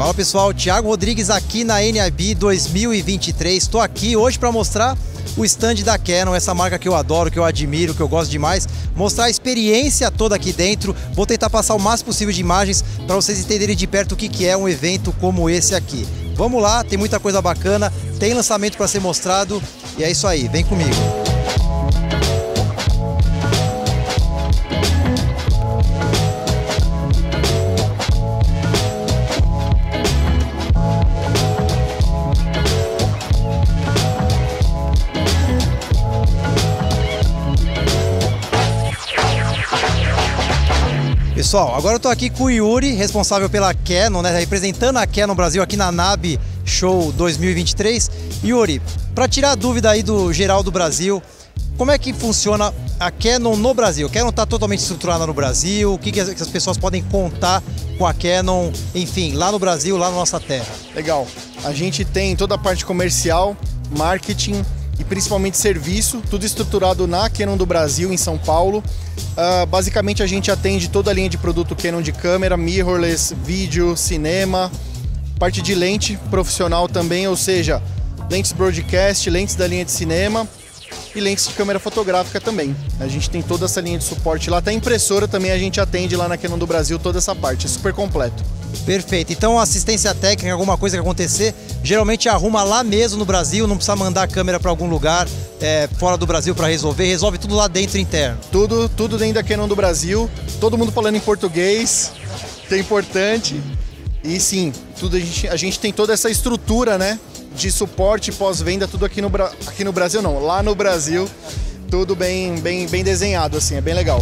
Fala pessoal, Thiago Rodrigues aqui na NAB 2023. Estou aqui hoje para mostrar o stand da Canon, essa marca que eu adoro, que eu admiro, que eu gosto demais. Mostrar a experiência toda aqui dentro. Vou tentar passar o máximo possível de imagens para vocês entenderem de perto o que é um evento como esse aqui. Vamos lá, tem muita coisa bacana, tem lançamento para ser mostrado e é isso aí, vem comigo. Pessoal, agora eu tô aqui com o Yuri, responsável pela Canon, né, representando a Canon Brasil aqui na NAB Show 2023. Yuri, para tirar a dúvida aí do geral do Brasil, como é que funciona a Canon no Brasil? A Canon está totalmente estruturada no Brasil, o que as pessoas podem contar com a Canon, enfim, lá no Brasil, lá na nossa terra? Legal, a gente tem toda a parte comercial, marketing e principalmente serviço, tudo estruturado na Canon do Brasil, em São Paulo. Basicamente a gente atende toda a linha de produto Canon de câmera, mirrorless, vídeo, cinema, parte de lente profissional também, ou seja, lentes broadcast, lentes da linha de cinema e lentes de câmera fotográfica também. A gente tem toda essa linha de suporte lá, até impressora também a gente atende lá na Canon do Brasil, toda essa parte, é super completo. Perfeito, então assistência técnica, alguma coisa que acontecer, geralmente arruma lá mesmo no Brasil, não precisa mandar a câmera para algum lugar fora do Brasil para resolver, resolve tudo lá dentro interno. Tudo dentro da Canon do Brasil, todo mundo falando em português, que é importante. E sim, a gente tem toda essa estrutura, né, de suporte pós-venda, tudo aqui no Brasil não, lá no Brasil, tudo bem desenhado, assim, é bem legal.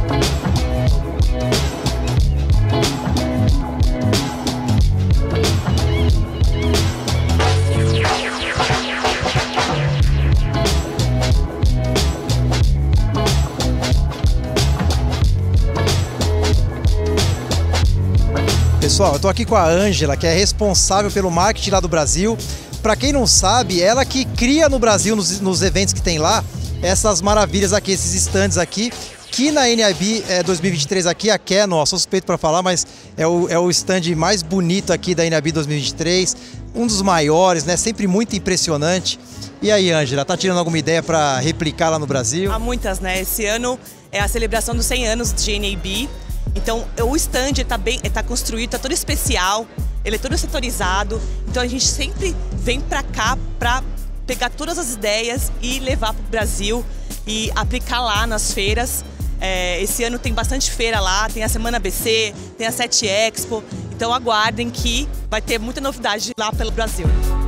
Pessoal, eu tô aqui com a Ângela, que é responsável pelo marketing lá do Brasil. Para quem não sabe, ela que cria no Brasil, nos eventos que tem lá, essas maravilhas aqui, esses stands aqui, que na NAB 2023 aqui, a Canon, ó, sou suspeito para falar, mas é o stand mais bonito aqui da NAB 2023, um dos maiores, né? Sempre muito impressionante. E aí, Ângela, tá tirando alguma ideia para replicar lá no Brasil? Há muitas, né? Esse ano é a celebração dos 100 anos de NAB. Então, o stand está construído, está todo especial, ele é todo setorizado. Então, a gente sempre vem para cá para pegar todas as ideias e levar para o Brasil e aplicar lá nas feiras. Esse ano tem bastante feira lá, tem a Semana BC, tem a 7 Expo. Então, aguardem que vai ter muita novidade lá pelo Brasil.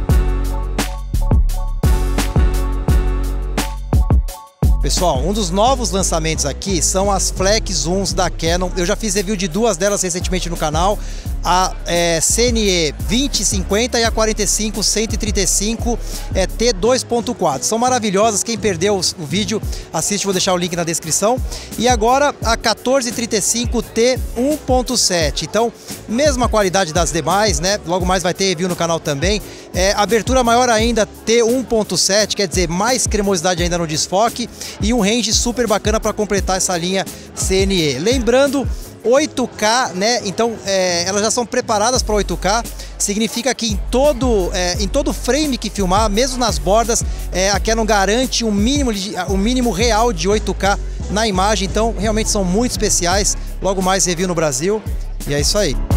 Pessoal, um dos novos lançamentos aqui são as Flex Zooms da Canon. Eu já fiz review de duas delas recentemente no canal, a CNE 2050 e a 45-135 T2.4. São maravilhosas, quem perdeu o vídeo assiste, vou deixar o link na descrição. E agora a 1435 T1.7. Então, mesma qualidade das demais, né? Logo mais vai ter review no canal também. Abertura maior ainda, T1.7, quer dizer, mais cremosidade ainda no desfoque e um range super bacana para completar essa linha CNE. Lembrando, 8K, né? Então, elas já são preparadas para 8K. Significa que em todo frame que filmar, mesmo nas bordas, a Canon garante um mínimo real de 8K na imagem. Então, realmente são muito especiais. Logo mais review no Brasil. E é isso aí.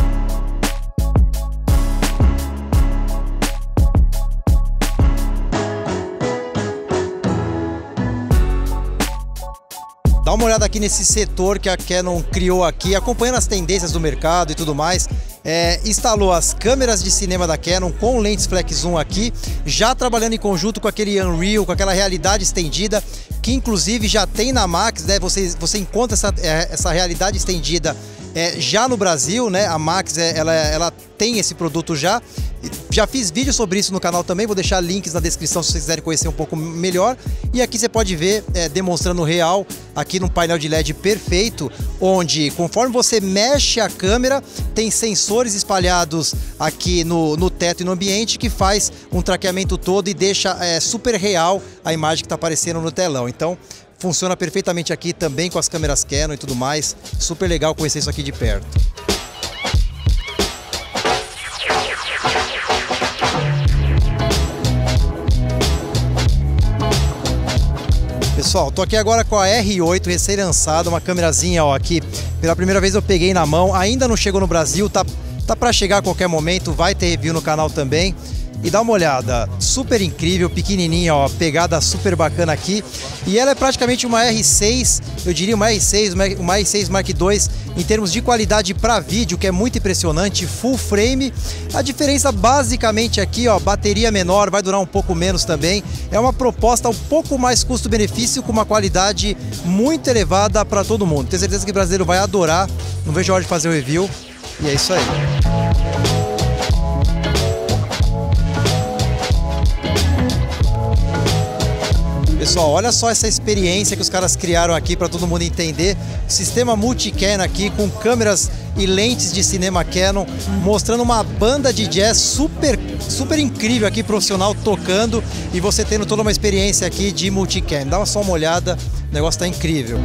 Dá uma olhada aqui nesse setor que a Canon criou aqui, acompanhando as tendências do mercado e tudo mais. Instalou as câmeras de cinema da Canon com lentes Flex Zoom aqui, já trabalhando em conjunto com aquele Unreal, com aquela realidade estendida, que inclusive já tem na Max, né? Você encontra essa realidade estendida já no Brasil, né? A Max ela tem esse produto já. Já fiz vídeo sobre isso no canal também, vou deixar links na descrição se vocês quiserem conhecer um pouco melhor. E aqui você pode ver, demonstrando real, aqui num painel de LED perfeito, onde conforme você mexe a câmera, tem sensores espalhados aqui no teto e no ambiente que faz um traqueamento todo e deixa super real a imagem que está aparecendo no telão. Então, funciona perfeitamente aqui também com as câmeras Canon e tudo mais. Super legal conhecer isso aqui de perto. Pessoal, tô aqui agora com a R8 recém-lançada, uma câmerazinha, ó, aqui. Pela primeira vez eu peguei na mão, ainda não chegou no Brasil, tá para chegar a qualquer momento, vai ter review no canal também. E dá uma olhada, super incrível, pequenininha, ó, pegada super bacana aqui. E ela é praticamente uma R6, eu diria uma R6, uma R6 Mark II em termos de qualidade para vídeo, que é muito impressionante, full frame. A diferença basicamente aqui, ó, bateria menor, vai durar um pouco menos também. É uma proposta um pouco mais custo-benefício, com uma qualidade muito elevada para todo mundo. Tenho certeza que o brasileiro vai adorar, não vejo a hora de fazer o review. E é isso aí. Pessoal, olha só essa experiência que os caras criaram aqui para todo mundo entender. Sistema multi-Canon aqui com câmeras e lentes de cinema Canon, mostrando uma banda de jazz super incrível aqui, profissional, tocando, e você tendo toda uma experiência aqui de multi-Canon. Dá só uma olhada, o negócio tá incrível.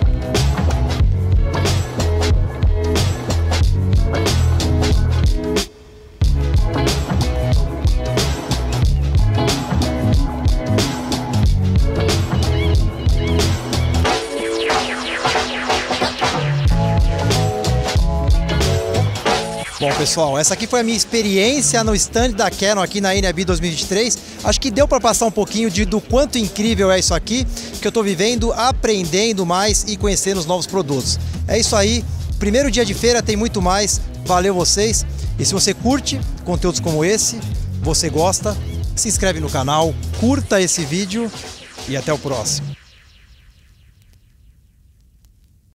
Bom, pessoal, essa aqui foi a minha experiência no stand da Canon aqui na NAB 2023. Acho que deu para passar um pouquinho do quanto incrível é isso aqui, que eu estou vivendo, aprendendo mais e conhecendo os novos produtos. É isso aí, primeiro dia de feira, tem muito mais. Valeu vocês! E se você curte conteúdos como esse, você gosta, se inscreve no canal, curta esse vídeo e até o próximo.